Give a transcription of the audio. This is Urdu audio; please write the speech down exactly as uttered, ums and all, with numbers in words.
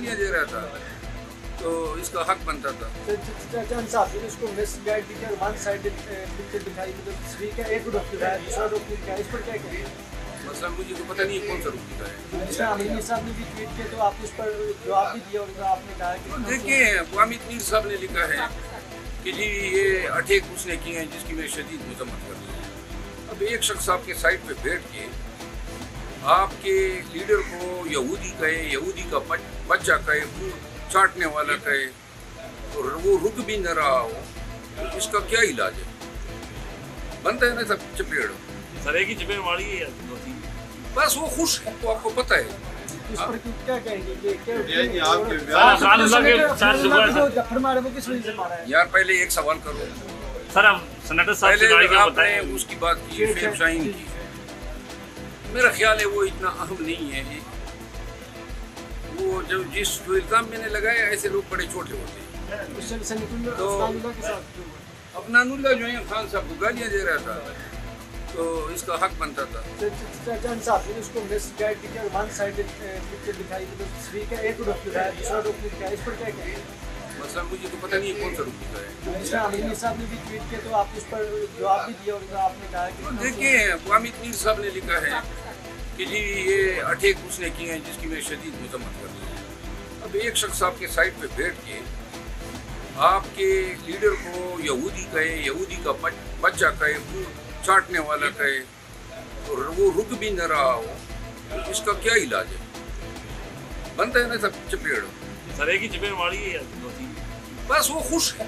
گالیاں دے رہا تھا تو اس کا حق بنتا تھا. چند صاحب نے اس کو مس گائیڈ بھی کیا, ون سائڈ پکچر دکھائی, مطلب تصویر کا ایک رخ دکھایا, دوسرا رخ دکھایا, اس پر کیا کہیں گے؟ مثلا مجھے تو پتہ نہیں کون سا رخ دکھایا ہے. جس طرح امیر صاحب نے بھی ٹویٹ کیا تو آپ اس پر جواب بھی دیا اور آپ نے کہا کہ دیکھیں حامد میر صاحب نے لکھا ہے کہ جی یہ اٹیک اس نے کیے ہیں جس کی میں شدید مذمت کرتا ہوں. اب ایک شخص آپ کے سائٹ پہ بیٹھ کے آپ کے لیڈر کو یہودی کہے, یہودی کا بچہ کہے, منہ چاٹنے والا کہے اور وہ رک بھی نہ رہا ہو, تو اس کا کیا علاج ہے؟ بنتا ہے نا سب چپیڑ سر ایک ہی چپیڑ ماری ہے بس وہ خوش ہے تو آپ کو پتہ ہے. اس پر کیا کہیں گے کہ یار پہلے ایک سوال کرو, سر ہم سینیٹر صاحب سے پہلے آپ نے اس کی بات کی فیم شاہین کی, میرا خیال ہے وہ اتنا اہم نہیں ہے. وہ جو جس جو الزام میں نے لگایا ایسے لوگ بڑے چھوٹے ہوتے ہیں. تو افنان اللہ جو ہے خان صاحب کو گالیاں دے رہا تھا تو اس کا حق بنتا تھا. چند صاحب نے اس کو مس گائیڈ بھی کیا, ون سائڈ پکچر دکھائی, مطلب تصویر کا ایک رخ دکھایا, دوسرا رخ دکھایا, اس پر کیا کہیں گے؟ مثلا مجھے تو پتہ نہیں کون سا رخ دکھایا ہے. جس طرح امیر صاحب نے بھی ٹویٹ کیا تو آپ اس پر جواب بھی دیا اور آپ نے کہا کہ دیکھیں حامد میر صاحب نے لکھا ہے کہ جی یہ اٹیک اس نے کیے ہیں جس کی میں شدید مذمت کرتا ہوں. اب ایک شخص آپ کے سائٹ پہ بیٹھ کے آپ کے لیڈر کو یہودی کہے, یہودی کا بچہ کہے, منہ چاٹنے والا کہے اور وہ رک بھی نہ رہا ہو, تو اس کا کیا علاج ہے؟ بنتا ہے نا سب چپیڑ سر ایک ہی چپیڑ ماری ہے بس وہ خوش ہے.